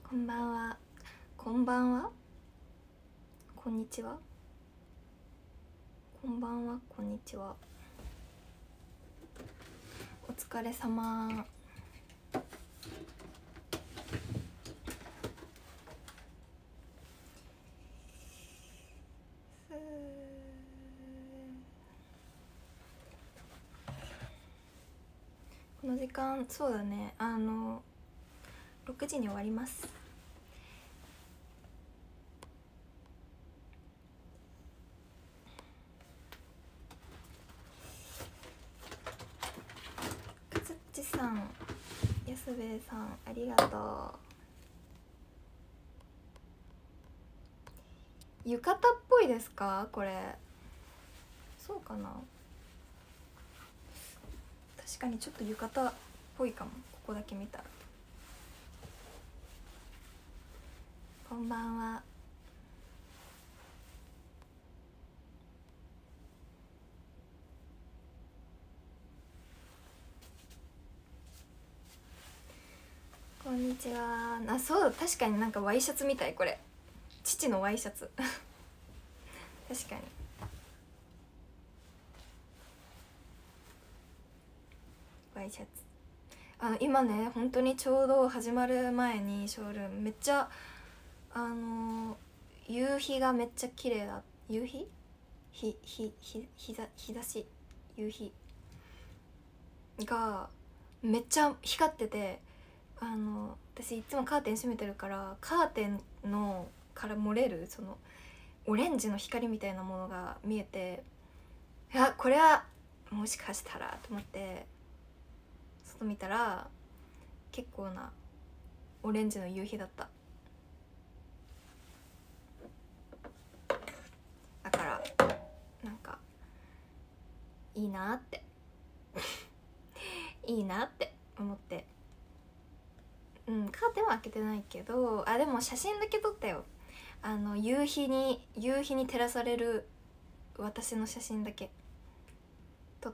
こんばんは。こんばんは。こんにちは。こんばんは。こんにちは。お疲れ様。この時間、そうだね、6時に終わります。かつっちさん、安兵衛さん、ありがとう。浴衣っぽいですかこれ。そうかな。確かにちょっと浴衣っぽいかも、ここだけ見たら。こんばんは。こんにちは。あ、そう、確かになんかワイシャツみたい、これ。父のワイシャツ確かに。ワイシャツ。今ね、本当にちょうど始まる前にショールームめっちゃ夕日がめっちゃ綺麗だ。夕日日差し、夕日がめっちゃ光ってて、私いつもカーテン閉めてるから、カーテンのから漏れるそのオレンジの光みたいなものが見えて、いやこれはもしかしたらと思って外見たら結構なオレンジの夕日だった。だからなんかいいなっていいなって思って、カーテンは開けてないけど、でも写真だけ撮ったよ。夕日に照らされる私の写真だけ撮った。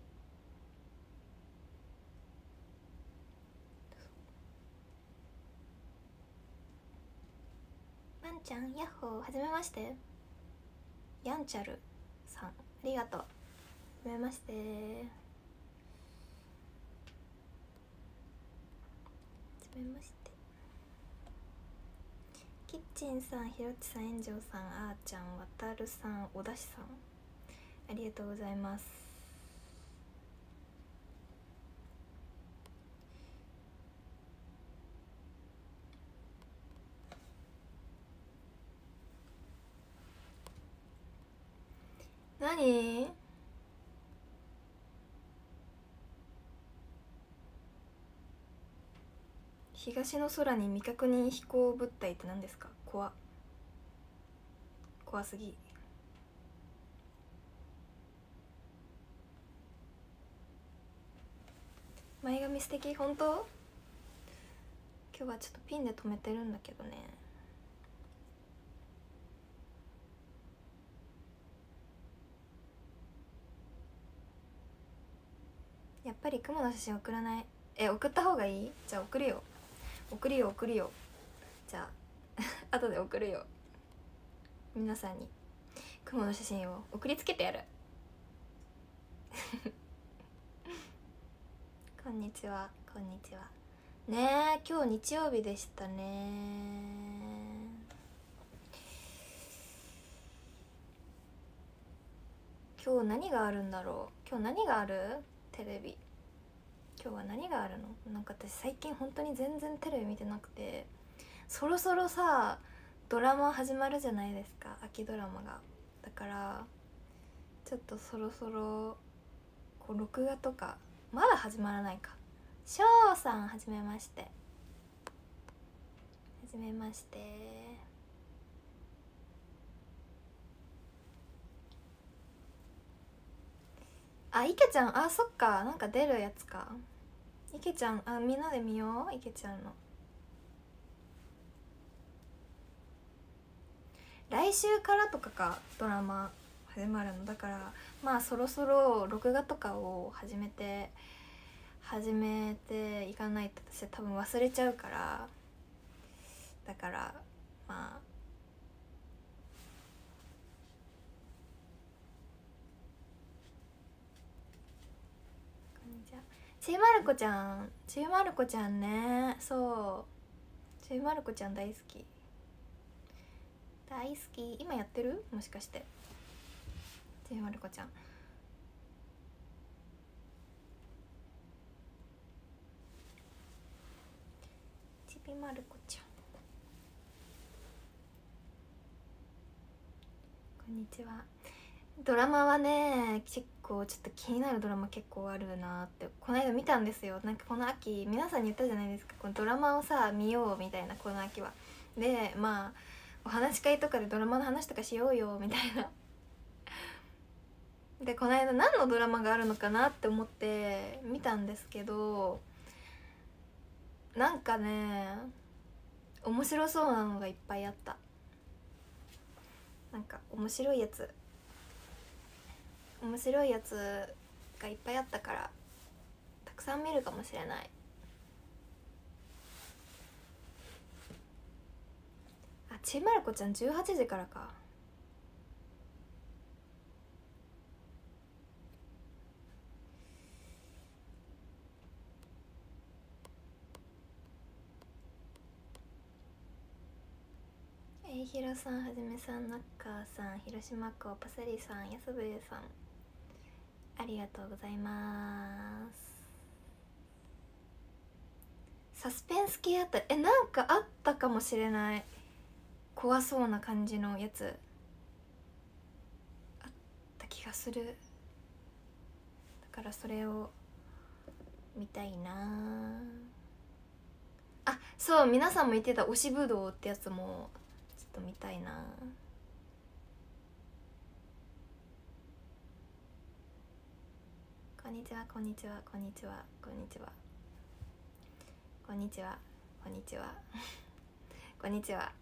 まんちゃん、ヤッホー、はじめまして。やんちゃるさん、ありがとう。はじめまして。はじめまして。キッチンさん、ひろちさん、炎上さん、あーちゃん、わたるさん、おだしさん、ありがとうございます。何？東の空に未確認飛行物体って何ですか？怖すぎ。前髪素敵。本当？今日はちょっとピンで留めてるんだけどね。やっぱり雲の写真送らない？送った方がいい？じゃあ送るよ。じゃあ後で送るよ。皆さんに雲の写真を送りつけてやるこんにちは。ねえ、今日日曜日でしたね。今日何があるんだろう。今日何がある？テレビ。今日は何があるの？なんか私最近本当に全然テレビ見てなくて、そろそろさドラマ始まるじゃないですか、秋ドラマが。だからちょっとそろそろこう録画とか、まだ始まらないか。しょうさん、はじめまして。いけちゃん、そっか、なんか出るやつか。いけちゃん、みんなで見よう。いけちゃんの来週からとかか、ドラマ始まるの。だからまあそろそろ録画とかを始めていかないと私は多分忘れちゃうから、 だからまあちびまる子ちゃん、ちびまる子ちゃんね、そうちびまる子ちゃん大好き大好き。今やってる？もしかしてちびまる子ちゃん。ちびまる子ちゃん、こんにちは。ドラマはね、結構ちょっと気になるドラマ結構あるなってこの間見たんですよ。なんかこの秋皆さんに言ったじゃないですか、このドラマをさ見ようみたいな、この秋は。でまあお話し会とかでドラマの話とかしようよみたいなでこの間何のドラマがあるのかなって思って見たんですけど、なんかね面白そうなのがいっぱいあった。なんか面白いやつがいっぱいあったからたくさん見るかもしれない。あ、ちびまる子ちゃん18時からか。ひろさん、はじめさん、ナッカーさん、広島っ子、パセリさん、やすぶゆさん、ありがとうございます。サスペンス系あった？なんかあったかもしれない。怖そうな感じのやつあった気がする。だからそれを見たいなあ。そう、皆さんも言ってた推しぶどうってやつもちょっと見たいな。こんにちは、こんにちは、こんにちは、こんにちは、こんにちは、こんにちはこんにちは。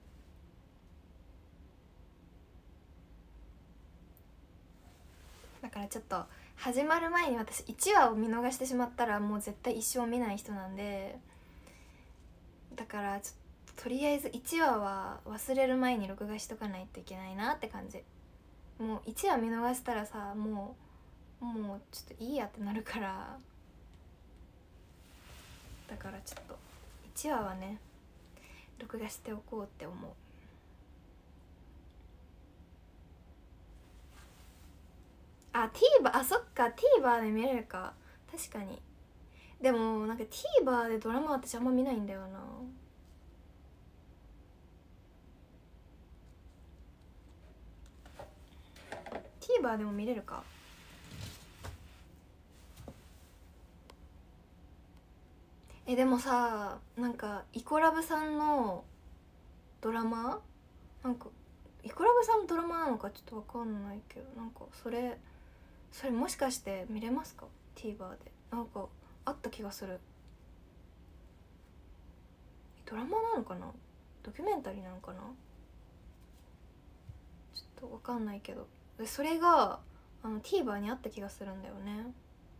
だからちょっと始まる前に私1話を見逃してしまったらもう絶対一生見ない人なんで、だからちょっととりあえず1話は忘れる前に録画しとかないといけないなって感じ。もう1話見逃したらさ、もうちょっといいやってなるから、だからちょっと1話はね録画しておこうって思う。あ、TVer、あ、そっか TVer で見れるか。確かに。でもなんか TVer でドラマ私あんま見ないんだよな。TVer でも見れるか。でもさ、なんかイコラブさんのドラマ、なんかイコラブさんのドラマなのかちょっと分かんないけど、なんかそれもしかして見れますか？ TVer でなんかあった気がする。ドラマなのかな、ドキュメンタリーなのかな、ちょっと分かんないけど、それがTVer にあった気がするんだよね。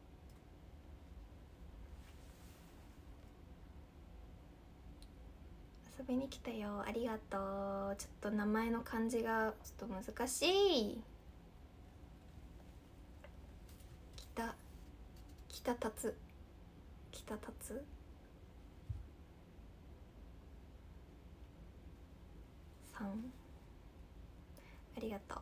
遊びに来たよ、ありがとう。ちょっと名前の漢字がちょっと難しい。北達さん、ありがとう。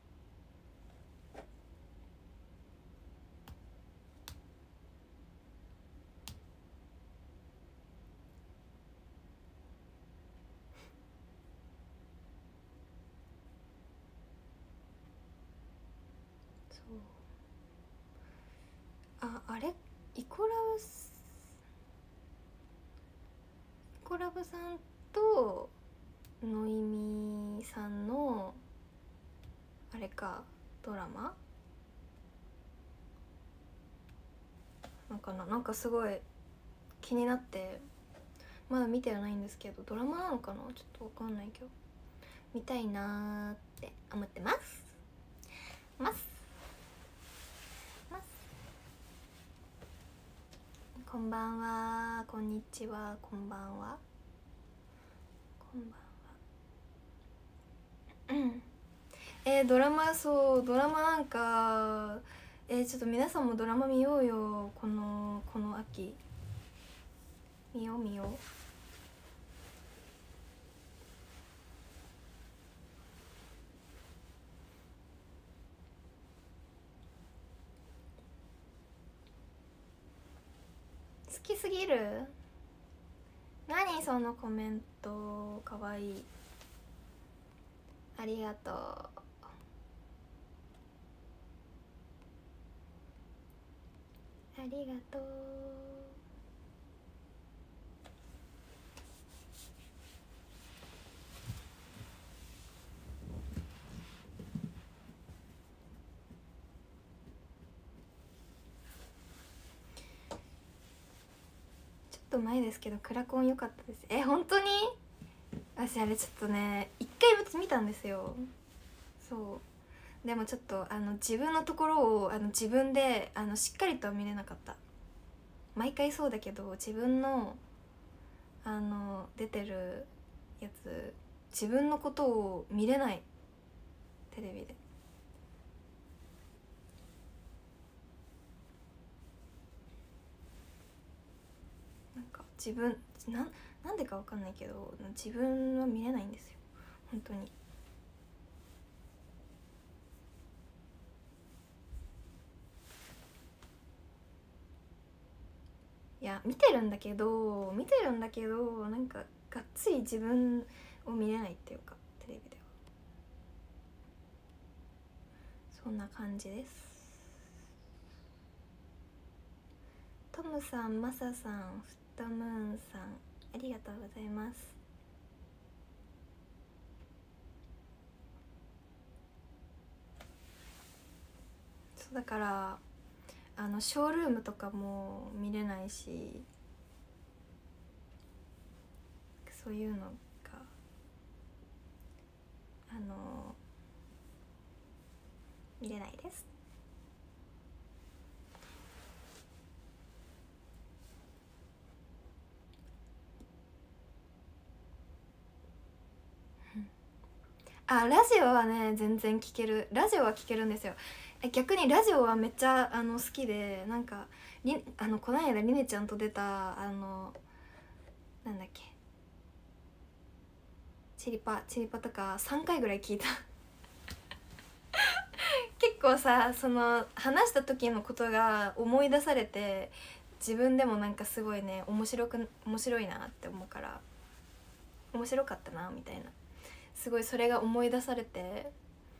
そう、あれイコラブさんとノイミさんのあれか、ドラマなんかな、なんかすごい気になってまだ見てはないんですけど、ドラマなのかな、ちょっと分かんないけど見たいなーって思ってます。こんばんは、こんにちは、こんばんは、ここんばんは。ドラマ、そうドラマなんかちょっと皆さんもドラマ見ようよ。この秋見よう見よう。好きすぎる。何そのコメントかわいい。ありがとう。ありがとう。ちょっと前ですけどクラコン良かったです。本当に私あれちょっとね一回見たんですよ。そうでもちょっと自分のところを自分でしっかりとは見れなかった。毎回そうだけど自分の出てるやつ自分のことを見れない、テレビで。なんか自分なんでかわかんないけど自分は見れないんですよ本当に。いや見てるんだけどなんかがっつり自分を見れないっていうか、テレビではそんな感じです。トムさん、マサさん、フットムーンさん、ありがとうございます。そうだからショールームとかも見れないし、そういうのが見れないです。ラジオはね全然聞ける。ラジオは聞けるんですよ。逆にラジオはめっちゃ好きで、なんかこの間りねちゃんと出たなんだっけ、チリパとか3回ぐらい聞いた結構さ話した時のことが思い出されて、自分でもなんかすごいね面白いなって思うから、面白かったなみたいな、すごいそれが思い出されて、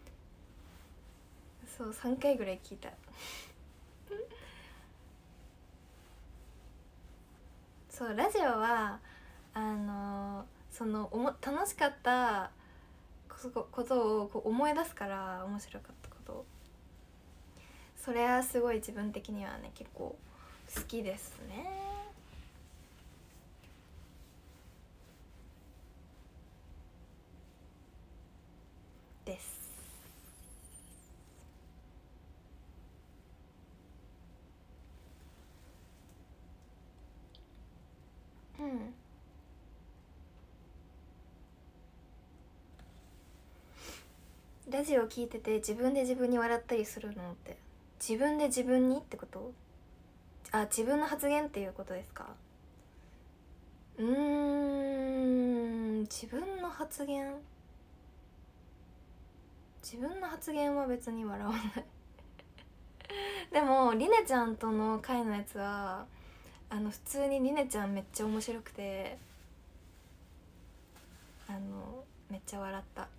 そう3回ぐらい聞いたそうラジオは楽しかったことをこう思い出すから、面白かったことを。それはすごい自分的にはね結構好きですね。です。うんラジオ聞いてて自分で自分に笑ったりするのって、自分で自分にってこと？自分の発言っていうことですか？自分の発言は別に笑わないでもりねちゃんとの回のやつは普通にりねちゃんめっちゃ面白くてめっちゃ笑った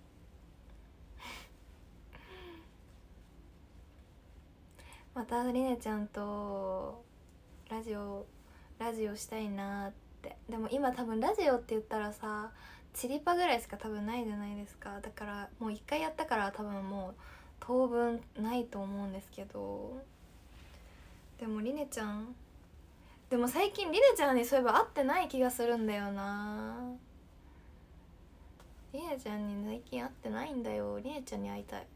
またりねちゃんとラジオしたいなって。でも今多分ラジオって言ったらさチリパぐらいしか多分ないじゃないですか。だからもう一回やったから多分もう当分ないと思うんですけど、でもりねちゃんでも最近りねちゃんにそういえば会ってない気がするんだよな。りねちゃんに最近会ってないんだよ。りねちゃんに会いたい。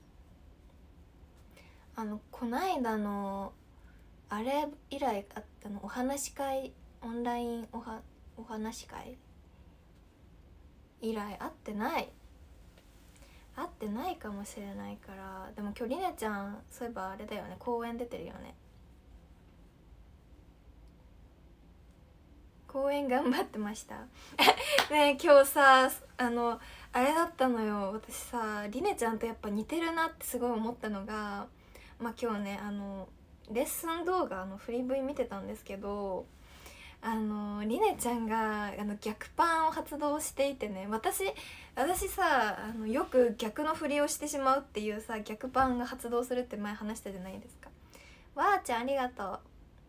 こないだのあれ以来あったの、お話し会、オンラインお話し会以来会ってないかもしれないから。でも今日りねちゃんそういえばあれだよね、公演出てるよね。公演頑張ってましたねえ今日さあれだったのよ。私さりねちゃんとやっぱ似てるなってすごい思ったのが、まあ今日ねレッスン動画フリー V 見てたんですけど、りねちゃんが逆パンを発動していてね、私さよく逆の振りをしてしまうっていうさ、逆パンが発動するって前話したじゃないですか。わーちゃんありがとう。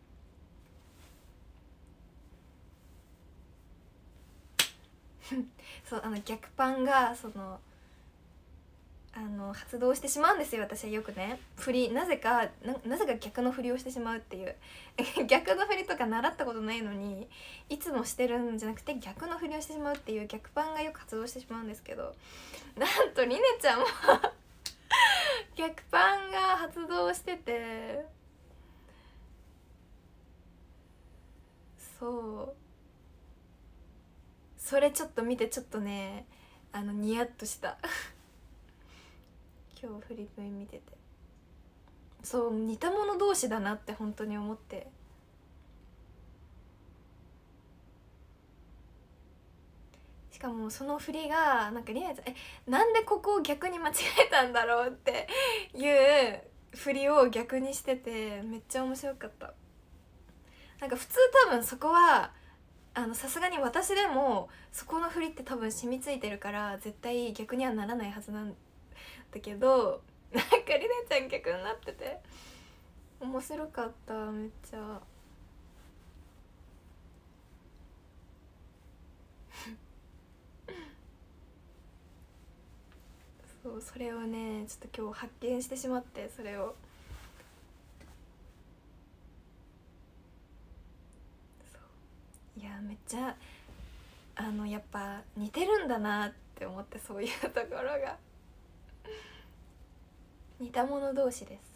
そう逆パンが発動してしまうんですよ。私はよくねなぜか逆の振りをしてしまうっていう逆の振りとか習ったことないのにいつもしてるんじゃなくて逆の振りをしてしまうっていう逆パンがよく発動してしまうんですけど、なんとりねちゃんも逆パンが発動してて、そうそれちょっと見てちょっとねニヤッとした今日フリップ見てて、そう似た者同士だなって本当に思って。しかもその振りがなんかりねちゃんなんでここを逆に間違えたんだろうっていう振りを逆にしててめっちゃ面白かった。なんか普通多分そこはさすがに私でもそこの振りって多分染みついてるから絶対逆にはならないはずなんだけど、なんかりねちゃん逆になってて面白かった。めっちゃそうそれをねちょっと今日発見してしまって、それをいやめっちゃやっぱ似てるんだなって思って、そういうところが似た者同士です。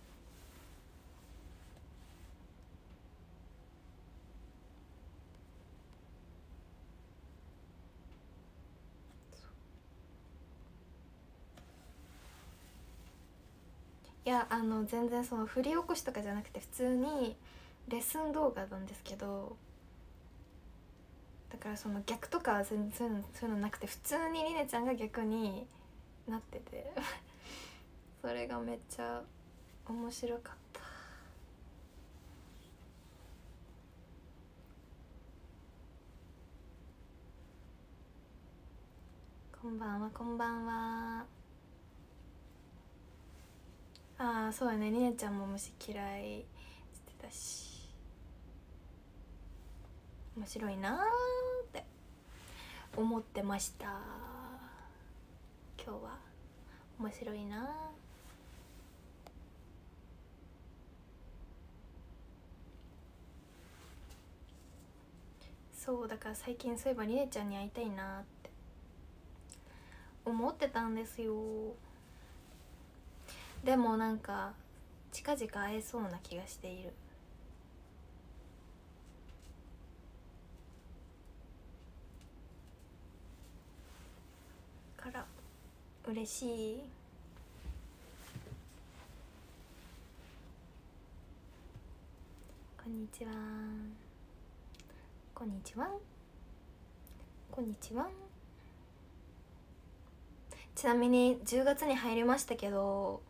いや全然その振り起こしとかじゃなくて普通にレッスン動画なんですけど、だからその逆とかは全然そういうのなくて普通にりねちゃんが逆になっててそれがめっちゃ面白かった。こんばんはこんばんは。ああそうやね、りねちゃんも虫嫌いしてたし面白いなーって思ってました。今日は面白いな。そうだから最近そういえばりねちゃんに会いたいなって思ってたんですよ。でもなんか近々会えそうな気がしているから嬉しい。こんにちはこんにちはこんにちは。ちなみに10月に入りましたけど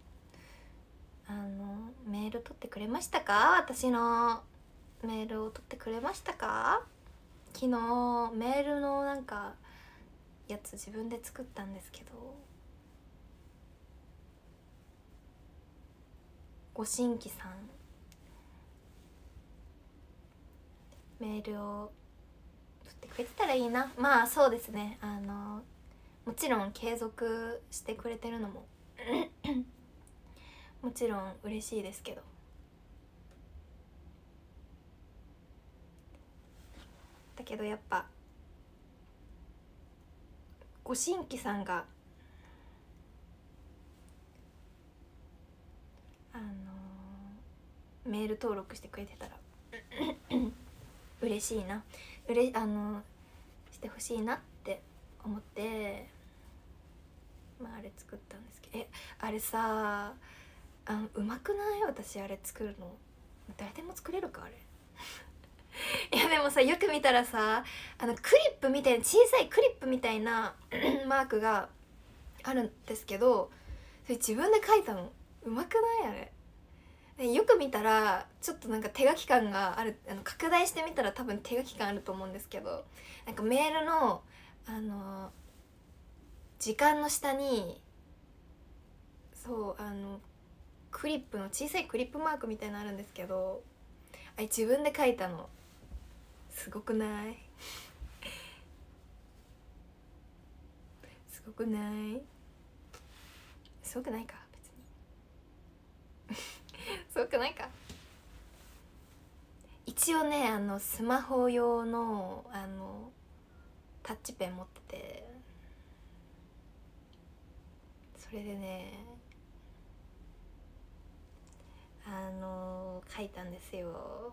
メール取ってくれましたか？私のメールを取ってくれましたか？昨日メールのなんかやつ自分で作ったんですけど、ご新規さんメールを取ってくれてたらいいな。まあそうですね、もちろん継続してくれてるのももちろん嬉しいですけど、だけどやっぱご新規さんがメール登録してくれてたら嬉しいな、してほしいなって思って、まああれ作ったんですけど、あれさうまくない？私あれ作るの誰でも作れるかあれいやでもさ、よく見たらさクリップみたいな、小さいクリップみたいなマークがあるんですけど、それ自分で描いたの。うまくないあれ？でよく見たらちょっとなんか手書き感がある、拡大してみたら多分手書き感あると思うんですけど、なんかメールの時間の下にそうクリップの小さいクリップマークみたいなのあるんですけど、あれ自分で書いたの。すごくない？すごくない？すごくないか別にすごくないか。一応ねスマホ用のタッチペン持ってて、それでね書いたんですよ。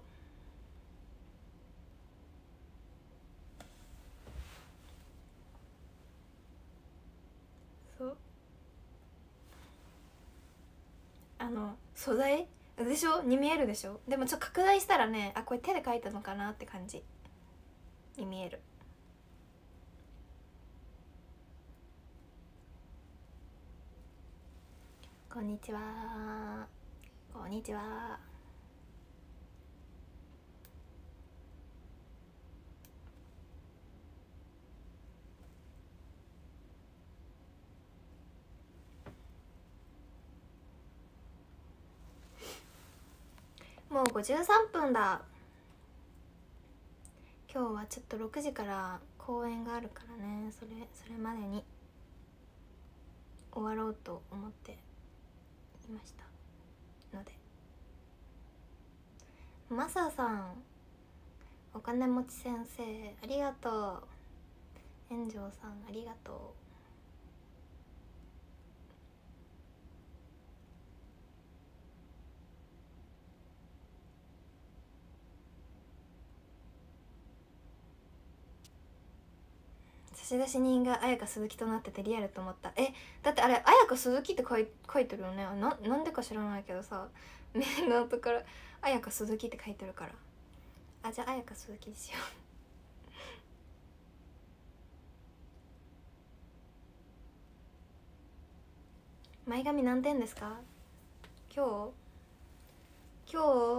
そう素材でしょに見えるでしょ。でもちょっと拡大したらね、あ、これ手で描いたのかなって感じに見える。こんにちは。こんにちは。もう53分だ。今日はちょっと6時から公演があるからね、それまでに終わろうと思っていましたので。マサさん、お金持ち先生ありがとう。炎上さんありがとう。差出人が綾香鈴木となっててリアルと思った。だってあれ綾香鈴木って書いてるよね。なんでか知らないけどさ、メールのところ綾香鈴木って書いてるから、じゃあ綾香鈴木にしよう前髪何点ですか今日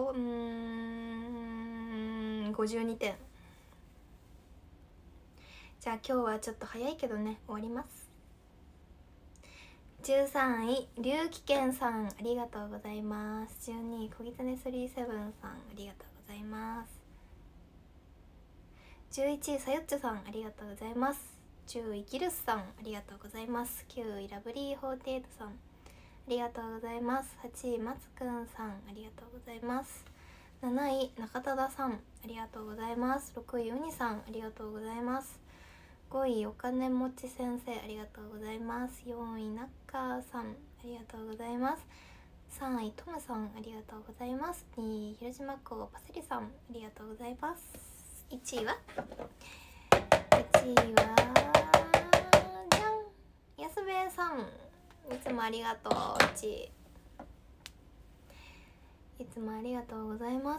52点。じゃあ今日はちょっと早いけどね終わります。13位龍騎健さんありがとうございます。12位小狐37さんありがとうございます。11位さよっちょさんありがとうございます。10位ギルスさんありがとうございます。9位ラブリー48さんありがとうございます。8位まつくんさんありがとうございます。7位中田さんありがとうございます。6位うにさんありがとうございます。5位お金持ち先生ありがとうございます。4位ナッカーさんありがとうございます。3位トムさんありがとうございます。2位広島港パセリさんありがとうございます。1位はじゃん安部さんいつもありがとう。1位いつもありがとうございます。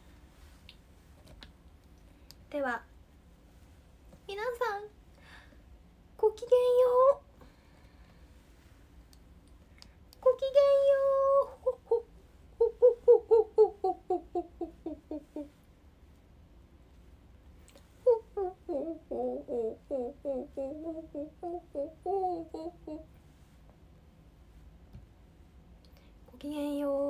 では皆さんごきげんよう。ごきげんよう。ごきげんよう。